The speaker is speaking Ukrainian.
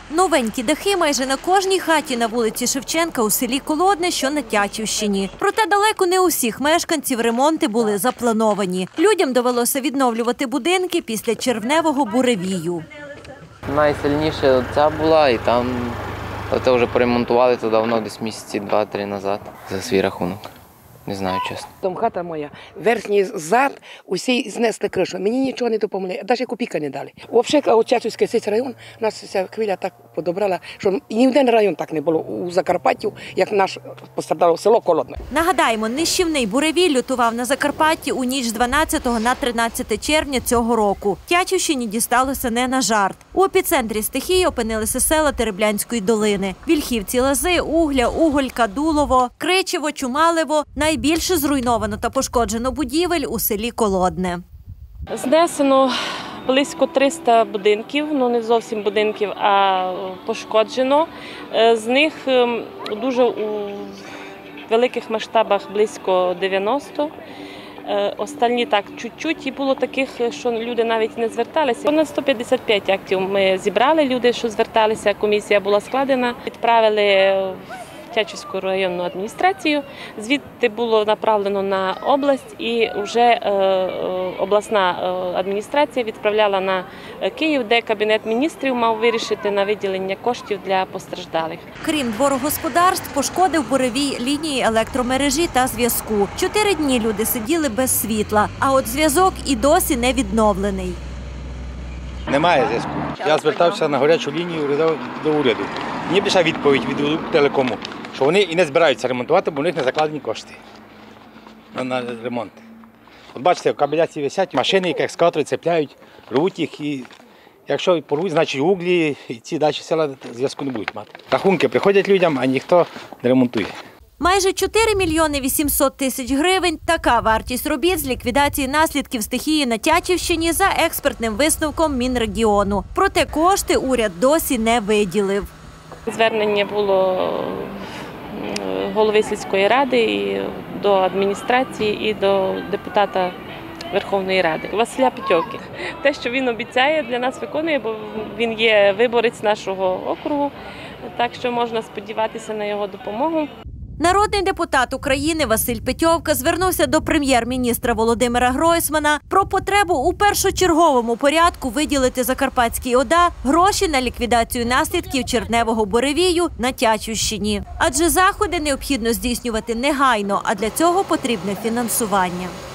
Новенькі дахи майже на кожній хаті на вулиці Шевченка у селі Колодне, що на Тячівщині. Проте далеко не у всіх мешканців ремонти були заплановані. Людям довелося відновлювати будинки після червневого буревію. Найсильніше ця була, і там це вже поремонтували то давно, десь місяці 2-3 назад, за свій рахунок. Не знаю, чесно. Там хата моя, верхній зад, усі знесли кришу. Мені нічого не допомогли, навіть копійка не дали. Взагалі, Тячівський цей район, нас ця хвиля так подобрала, що ні один район так не було у Закарпаттю, як наш постраждало село Колодне. Нагадаємо, нищівний буревій лютував на Закарпатті у ніч з 12 на 13 червня цього року. Тячівщині дісталося не на жарт. У епіцентрі стихії опинилися села Тереблянської долини. Вільхівці, Лази, Угля, Уголька, Дулово, Кричево, Чумалево. Найбільше зруйновано та пошкоджено будівель у селі Колодне. Знесено близько 300 будинків, ну не зовсім будинків, а пошкоджено. З них дуже у великих масштабах близько 90. Останні так чуть-чуть, і було таких, що люди навіть не зверталися. Понад 155 актів ми зібрали, люди, що зверталися, комісія була складена, відправили в Тячівську районну адміністрацію. Звідти було направлено на область, і вже обласна адміністрація відправляла на Київ, де Кабінет міністрів мав вирішити на виділення коштів для постраждалих. Крім дворогосподарств, пошкодив буревій лінії електромережі та зв'язку. 4 дні люди сиділи без світла, а от зв'язок і досі не відновлений. Немає зв'язку. Я звертався на гарячу лінію до уряду. Мені прийшла відповідь від телекому, що вони і не збираються ремонтувати, бо в них не закладені кошти на ремонт. От бачите, кабеля ці висять, машини, як екскаватори цепляють, рвуть їх, і якщо порвуть, значить углі, і ці далі села зв'язку не будуть мати. Рахунки приходять людям, а ніхто не ремонтує. Майже 4 мільйони 800 тисяч гривень – така вартість робіт з ліквідації наслідків стихії на Тячівщині за експертним висновком Мінрегіону. Проте кошти уряд досі не виділив. Звернення було голови сільської ради, і до адміністрації, і до депутата Верховної Ради Василя Петьовки. Те, що він обіцяє, для нас виконує, бо він є виборець нашого округу, так що можна сподіватися на його допомогу. Народний депутат України Василь Петьовка звернувся до прем'єр-міністра Володимира Гройсмана про потребу у першочерговому порядку виділити Закарпатській ОДА гроші на ліквідацію наслідків червневого буревію на Тячівщині. Адже заходи необхідно здійснювати негайно, а для цього потрібне фінансування.